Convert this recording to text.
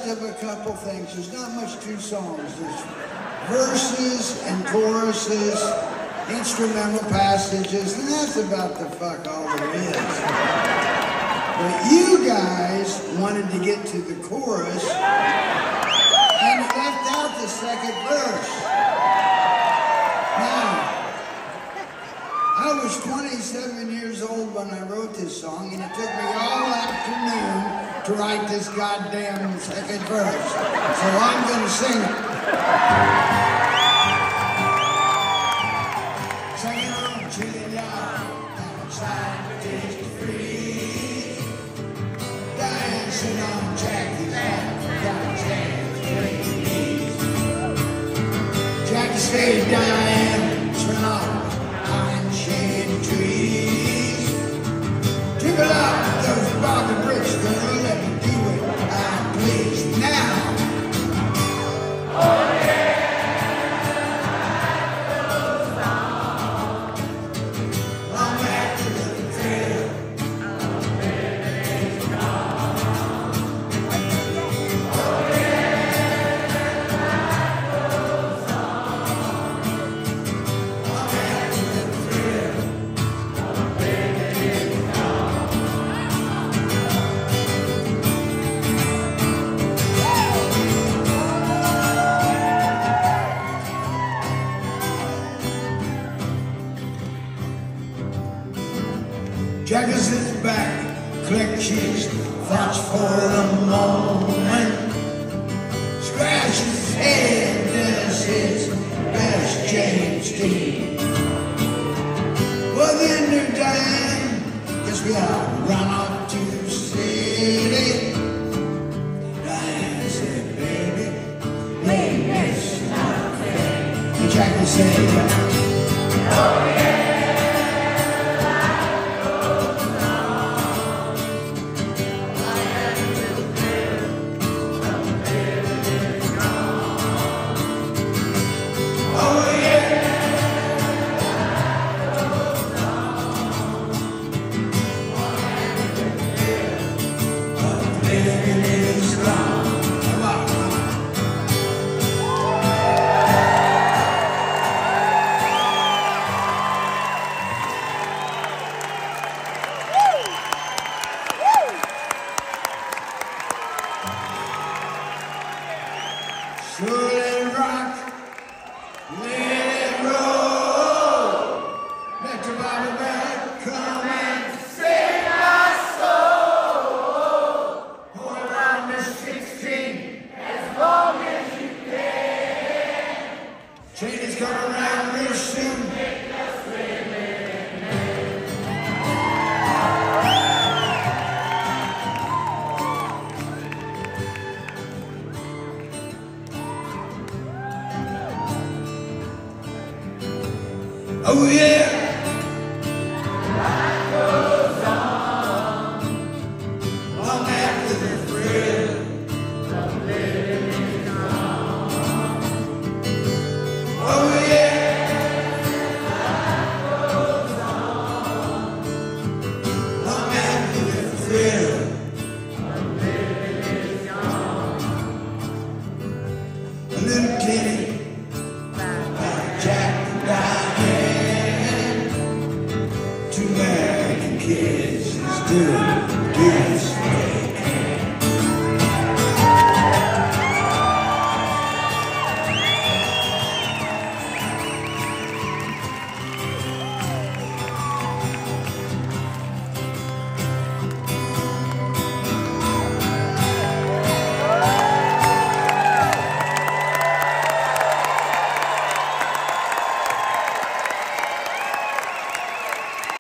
rest of a couple things. There's not much to songs. There's verses and choruses, instrumental passages, and that's about the fuck all there is. But you guys wanted to get to the chorus and left out the second verse. Now, I was 27 years old when I wrote this song, and it took me all afternoon to write this goddamn second verse. So I'm gonna sing it. Singing on to the yard, outside the taste of free. Dancing on Jackie's lap, got Jackie's knees. Jackie stayed dying, turn off pine-shaded trees. Dribble out those Bobby bricks, girl, let me do what I please now. Oh yeah. Jack is back, click cheese, thoughts for the moment. Scratch his head, does his best James Dean. Well, then they're dying, guess we all run off to the city. Diane said, baby, maybe it's not fair. And Jack would say, oh yeah. So let it rock, let it roll, let the Bible back come and save my soul. Hold on to 16 as long as you can. Train is coming around real soon. Make us live oh yeah. Life goes on, long after the thrill of living is gone. Oh yeah. Life goes on, long after the thrill of living is gone. A little kitty like Jack and Diane. Two American kids is doing